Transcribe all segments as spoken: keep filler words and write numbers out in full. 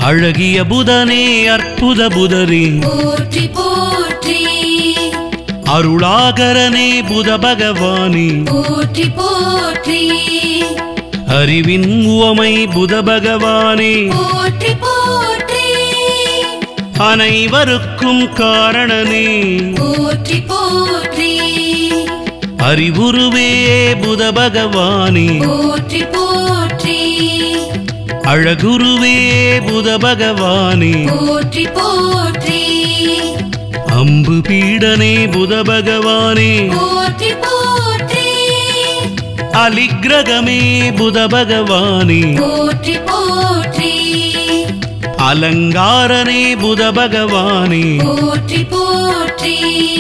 அழகிய புதனே அற்புத புதனே போற்றி போற்றி அருளாகரனே புத பகவானே போற்றி போற்றி அறிவின் உவமை புத பகவானே போற்றி போற்றி அனைவருக்கும் காரணனே போற்றி போற்றி அறிவுருவே புத பகவானே போற்றி போற்றி அழகுருவே புத பகவானே போற்றி போற்றி அம்பு பீடனே புத பகவானே போற்றி போற்றி அலிக்கிரகமே புத பகவானே போற்றி போற்றி அலங்காரனே புத பகவானே போற்றி போற்றி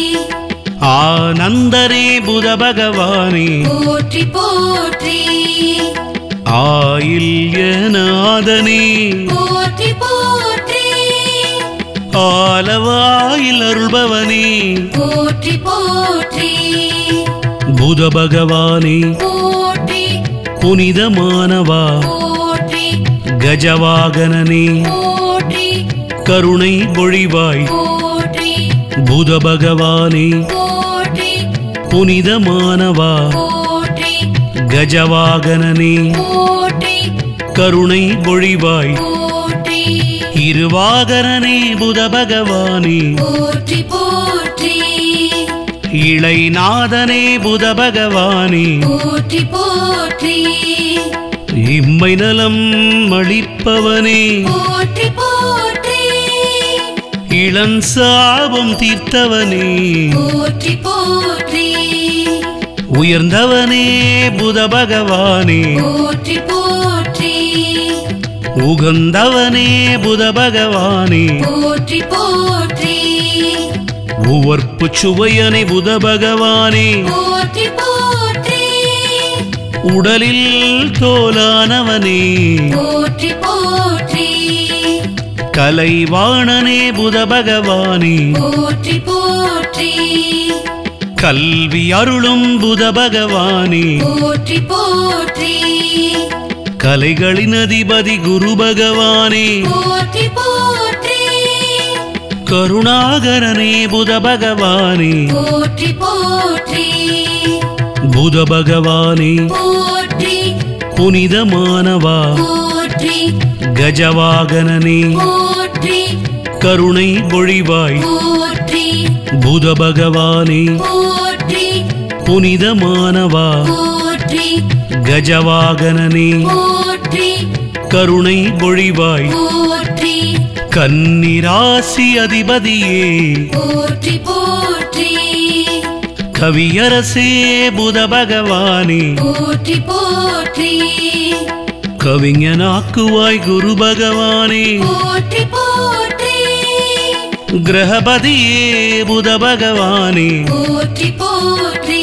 ஆனந்தனே புத பகவானே போற்றி போற்றி ஆயில்யநாதனே போற்றி போற்றி ஆலவாயில் அருள்பவனே போற்றி போற்றி புத பகவானே போற்றி புனிதமானவா போற்றி கஜவாகனனே போற்றி கருணை பொழிவாய் போற்றி புத பகவானே போற்றி புனிதமானவா போற்றி கஜவாகனனே போற்றி கருணை பொழிவாய் போற்றி இருவாகனனே புத பகவானே போற்றி போற்றி இளைநாதனே புத பகவானே போற்றி போற்றி இம்மை நலம் அளிப்பவனே போற்றி போற்றி இளம் சாபம் தீர்த்தவனே போற்றி போற்றி உயர்ந்தவனே புத பகவானே போற்றி போற்றி உகந்தவனே புத பகவானே போற்றி போற்றி உவர்ப்பு சுவையனே புத பகவானே போற்றி போற்றி உடலில் தோலானவனே போற்றி போற்றி கலைவாணனே புத பகவானே போற்றி போற்றி கல்வி அருளும் புத பகவானே போற்றி போற்றி கலைகளின் அதிபதி குரு பகவானே போற்றி போற்றி கருணாகரனே புத பகவானே போற்றி போற்றி புத பகவானே போற்றி புனிதமானவா போற்றி கஜவாகனனே போற்றி கருணை பொழிவாய் போற்றி புத பகவானே போற்றி புனிதமானவா போற்றி கஜவாகனனே போற்றி கருணை பொழிவாய் போற்றி கன்னிராசி அதிபதியே போற்றி போற்றி கவியரசே புத பகவானே போற்றி போற்றி கவிஞனாக்குவாய் குரு பகவானே போற்றி போற்றி கிரகபதியே புத பகவானே போற்றி போற்றி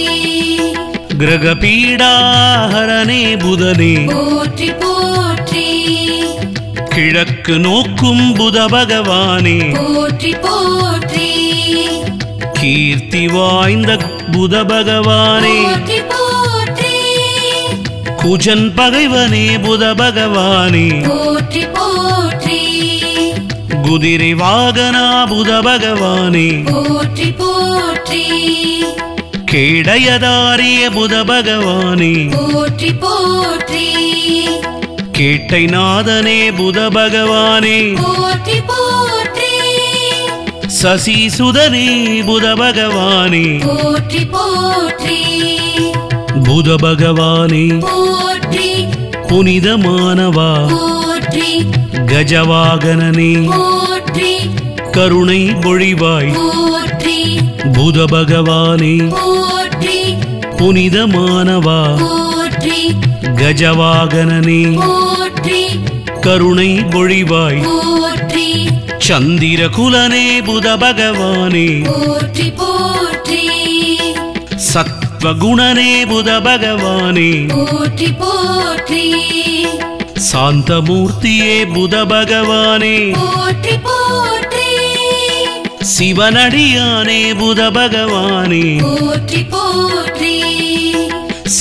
கிரகபீடாஹரனே புதனே போற்றி போற்றி கிழக்கு நோக்கும் புத பகவானே போற்றி போற்றி கீர்த்தி வாய்ந்த புத பகவானே போற்றி போற்றி குஜன் பகைவனே புத பகவானே போற்றி போற்றி குதிரை வாகனா புத பகவானே போற்றி போற்றி கேடயதாரிய புத பகவானே போற்றி போற்றி கேட்டை நாதனே புத பகவானே போற்றி போற்றி சசிசுதனே புத பகவானே போற்றி போற்றி புத பகவானே போற்றி புனிதமானவா போற்றி கஜவாகனனே போற்றி கருணை பொழிவாய் போற்றி புத பகவானே போற்றி புனிதமானவா போற்றி கஜவாகனனே போற்றி கருணை பொழிவாய் போற்றி சந்திரகுலனே புத பகவானே போற்றி போற்றி சத்வகுணனே புத பகவானே போற்றி போற்றி சாந்தமூர்த்தியே புத பகவானே போற்றி போற்றி சிவனடியானே புத பகவானே போற்றி போற்றி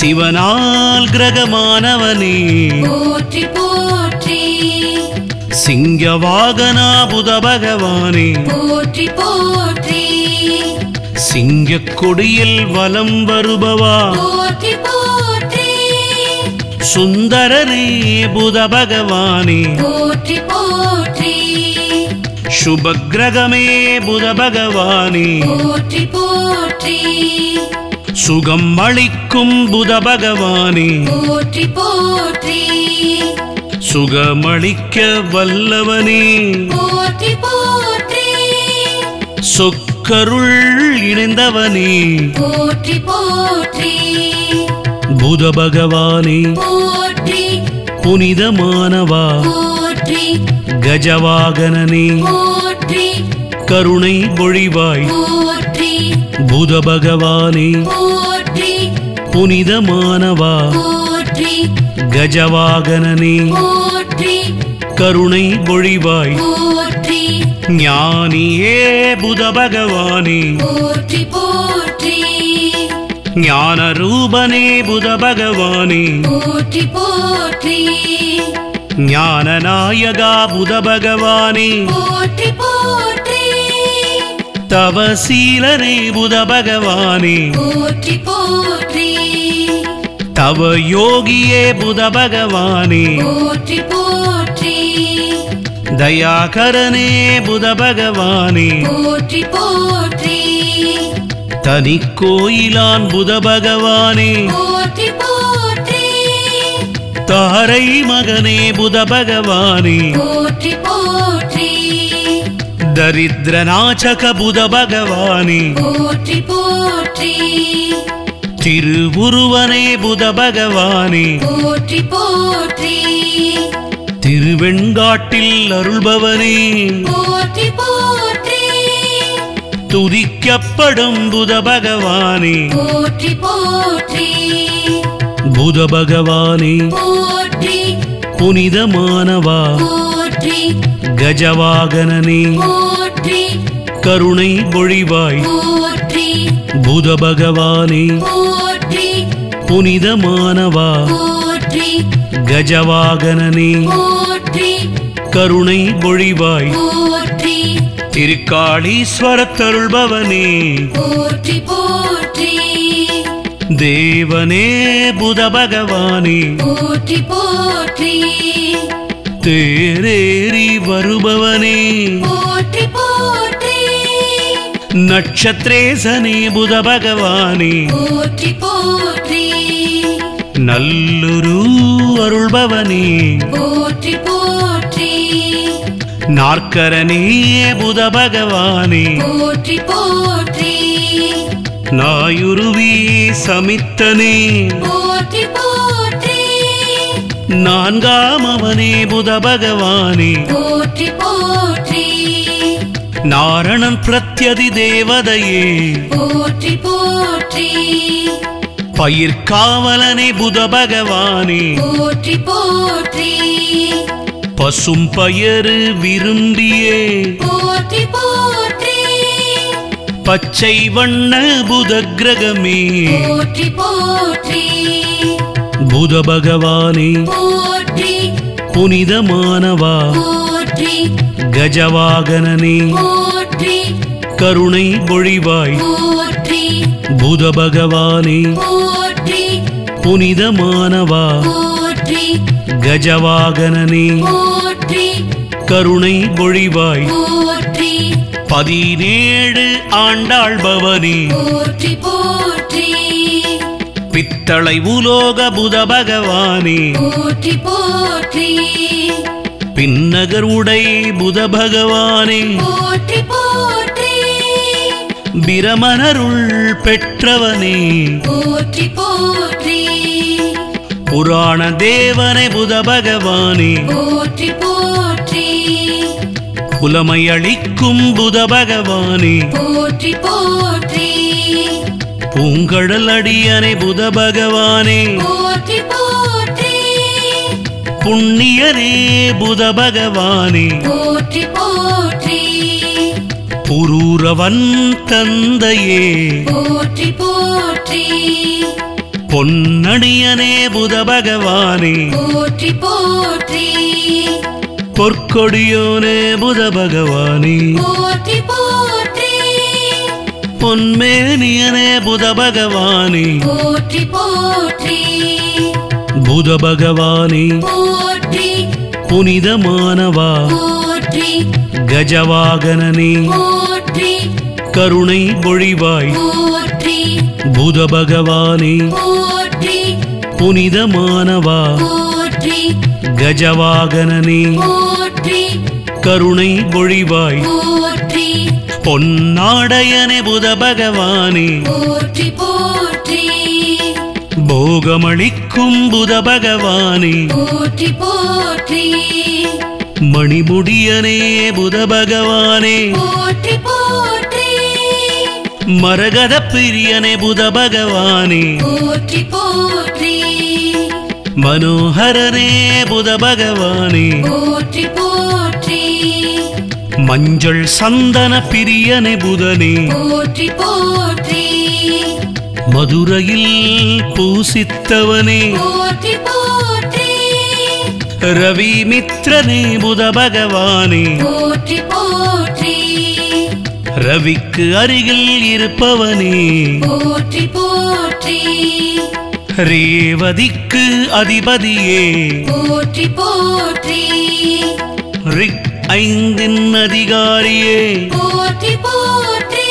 சிவனால் கிரகமானவனே போற்றி போற்றி சிங்கவாகனா புத பகவானே போற்றி போற்றி சிங்கக் கொடியில் வலம் வருபவா போற்றி போற்றி சுந்தரனே புத பகவானே போற்றி போற்றி சுபக்கிரகமே புத பகவானே போற்றி போற்றி சுகம் அளிக்கும் புத பகவானே போற்றி போற்றி சுகமளிக்க வல்லவனே போற்றி போற்றி சொக்கருள் இணைந்தவனே போற்றி போற்றி புத பகவானே போற்றி புனிதமானவா போற்றி கஜவாகனனே போற்றி கருணை பொழிவாய் போற்றி புத பகவானே போற்றி புனிதமானவா போற்றி கஜவாகனனே போற்றி கருணை பொழிவாய் போற்றி ஞானியே புத பகவானே போற்றி போற்றி ஞான ரூபனே புத பகவானே போற்றி போற்றி ஞான நாயகா புத பகவானே போற்றி போற்றி தவசீலனே புத பகவானே போற்றி போற்றி தவ யோகியே புத பகவானே போற்றி போற்றி தயாகரனே புத பகவானே போற்றி போற்றி தனி கோயிலான் புத பகவானே போற்றி போற்றி தாரை மகனே புத பகவானே போற்றி போற்றி தரித்ரநாசக புத பகவானே போற்றி போற்றி திருவுருவனே புத பகவானே போற்றி போற்றி திருவெண்காட்டில் அருள்பவனே போற்றி போற்றி துதிக்கப்படும் புத பகவானே போற்றி போற்றி புத பகவானே போற்றி புனிதமானவா போற்றி கஜவாகனனே போற்றி கருணை பொழிவாய் போற்றி புத பகவானே போற்றி புனிதமானவா போற்றி கஜவாகனனே போற்றி கருணை பொழிவாய் போற்றி திருக்காளீஸ்வரத்தருள்பவனே போற்றி போற்றி தேவனே புத பகவானே போற்றி போற்றி தேரேறி வருபவனே போற்றி போற்றி நட்சத்திரேசனே புத பகவானே போற்றி போற்றி நல்லுரு அருள்பவனே போற்றி போற்றி நாற்கரனே புத பகவானே போற்றி போற்றி நாயுருவி சமித்தனே போற்றி போற்றி நான்காமவனே புத பகவானே போற்றி போற்றி நாரணன் பிரத்யதி தேவதையே போற்றி போற்றி பயிர்காவலனே புத பகவானே போற்றி போற்றி பசும் பயறு விரும்பியே போற்றி போற்றி பச்சை வண்ண புத கிரகமே போற்றி போற்றி புத பகவானே போற்றி புனிதமானவா போற்றி கஜவாகனனே போற்றி கருணை பொழிவாய் போற்றி புத பகவானே போற்றி புனிதமானவா போற்றி கஜவாகனனே போற்றி கருணை பொழிவாய் போற்றி பதினேழு ஆண்டாள் பவனே போற்றி போற்றி பித்தளை உலோக புத பகவானே போற்றி போற்றி பின்னகர் உடை புத பகவானே போற்றி போற்றி பிரமணருள் பெற்றவனே போற்றி போற்றி புராண தேவனே புத பகவானே போற்றி போற்றி புலமையளிக்கும் புத பகவானே போற்றி போற்றி பூங்கடல் அடியனே புத பகவானே போற்றி போற்றி புண்ணியனே புத பகவானே போற்றி போற்றி புரூரவன் தந்தையே போற்றி போற்றி பொன்னடியனே புத பகவானே போற்றி போற்றி பொற்கொடியோனே புத பகவானே போற்றி போற்றி பொன்மேனியனே புத பகவானே போற்றி போற்றி புத பகவானே போற்றி புனிதமானவா போற்றி கஜவாகனனே போற்றி கருணை பொழிவாய் போற்றி புத பகவானே போற்றி புனிதமானவா போற்றி கஜவாகனனே போற்றி கருணை பொழிவாய் போற்றி பொன்னாடையனே புத பகவானே போற்றி போற்றி போகமளிக்கும் புத பகவானே போற்றி போற்றி மணிமுடியனே புத பகவானே போற்றி போற்றி மரகத பிரியனே புத பகவானே போற்றி போற்றி மனோஹரனே புத பகவானே போற்றி போற்றி மஞ்சள் சந்தன பிரியனே புதனே போற்றி போற்றி மதுரையில் பூசித்தவனே போற்றி போற்றி ரவி மித்ரனே புத பகவானே போற்றி போற்றி ரவிக்கு அருகில் இருப்பவனே போற்றி போற்றி ரேவதிக்கு அதிபதியே போற்றி போற்றி ரிக் ஐந்தின் அதிகாரியே போற்றி போற்றி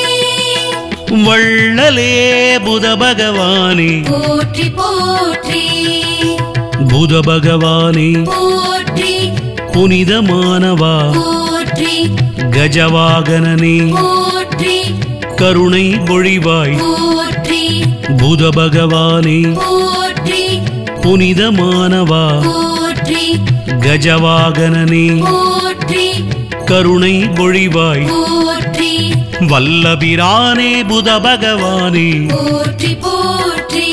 வள்ளலே புத பகவானே போற்றி போற்றி புத பகவானே போற்றி புனிதமானவா போற்றி கஜவாகனனே போற்றி கருணை பொழிவாய் போற்றி புத பகவானே போற்றி புனிதமானவா போற்றி கஜவாகனனே போற்றி கருணை பொழிவாய் போற்றி வல்லபிரானே புத பகவானே போற்றி போற்றி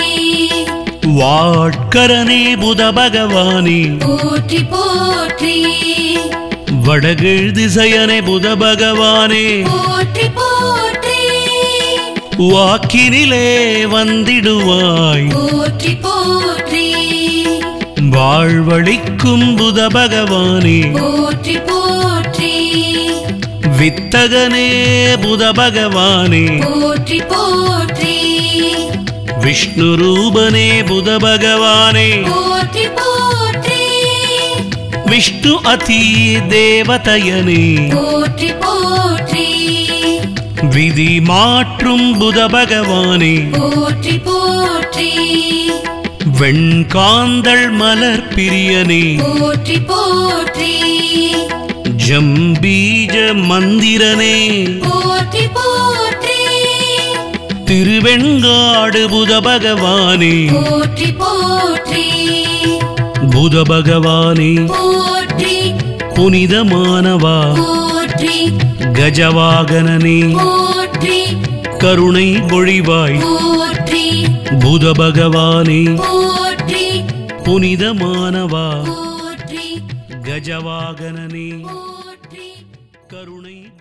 வாட்கரனே புத பகவானே போற்றி போற்றி வடகிழ் திசையனே புத பகவானே போற்றி போற்றி வாக்கினிலே வந்திடுவாய் போற்றி போற்றி வாழ்வழிக்கும் புத பகவானே போற்றி போற்றி வித்தகனே புத பகவானே போற்றி போற்றி விஷ்ணு ரூபனே புத பகவானே போற்றி போற்றி விஷ்ணு அதி தேவதையனே போற்றி போற்றி விதி மாற்றும் புத பகவானே போற்றி போற்றி வெண்காந்தள் மலர் பிரியனே போற்றி போற்றி ஜம்பீஜ மந்திரனே போற்றி போற்றி திருவெண்காடு புத பகவானே போற்றி போற்றி புத பகவானே போற்றி புனிதமானவா போற்றி கஜவாகனனே போற்றி கருணை பொழிவாய் போற்றி புத பகவானே போற்றி புனிதமானவா போற்றி கஜவாகனனே போற்றி கருணை